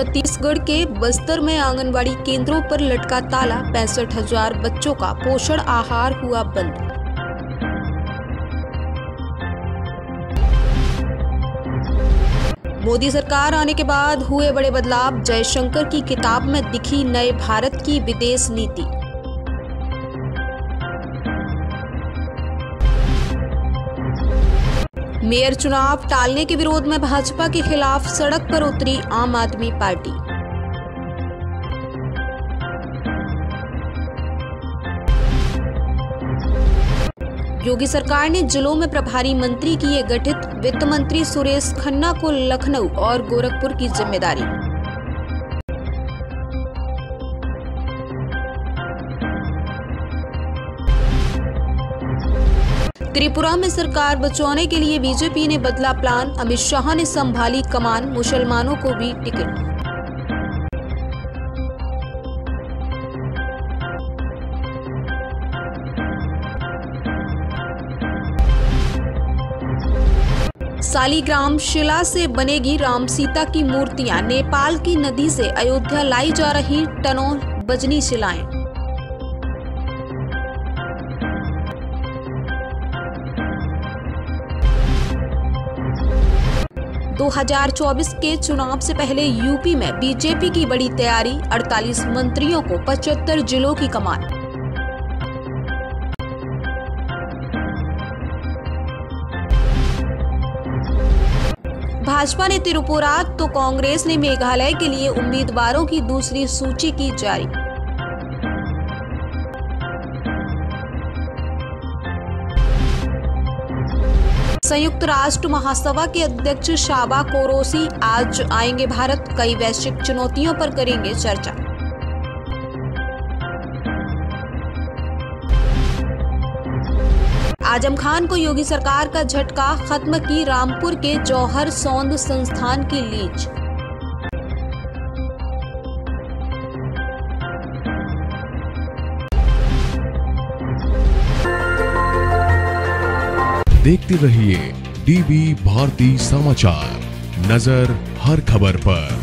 छत्तीसगढ़ के बस्तर में आंगनवाड़ी केंद्रों पर लटका ताला, 65,000 बच्चों का पोषण आहार हुआ बंद। मोदी सरकार आने के बाद हुए बड़े बदलाव, जयशंकर की किताब में दिखी नए भारत की विदेश नीति। मेयर चुनाव टालने के विरोध में भाजपा के खिलाफ सड़क पर उतरी आम आदमी पार्टी। योगी सरकार ने जिलों में प्रभारी मंत्री किए गठित, वित्त मंत्री सुरेश खन्ना को लखनऊ और गोरखपुर की जिम्मेदारी। त्रिपुरा में सरकार बचाने के लिए बीजेपी ने बदला प्लान, अमित शाह ने संभाली कमान, मुसलमानों को भी टिकट। सालीग्राम शिला से बनेगी राम सीता की मूर्तियां, नेपाल की नदी से अयोध्या लाई जा रही टनों बजनी शिलाएं। दो 2024 के चुनाव से पहले यूपी में बीजेपी की बड़ी तैयारी, 48 मंत्रियों को 75 जिलों की कमान। भाजपा ने त्रिपुरा तो कांग्रेस ने मेघालय के लिए उम्मीदवारों की दूसरी सूची की जारी। संयुक्त राष्ट्र महासभा के अध्यक्ष शाबा कोरोसी आज आएंगे भारत, कई वैश्विक चुनौतियों पर करेंगे चर्चा। आजम खान को योगी सरकार का झटका, खत्म की रामपुर के जौहर सौंद संस्थान की लीज। देखते रहिए डीवी भारती समाचार, नजर हर खबर पर।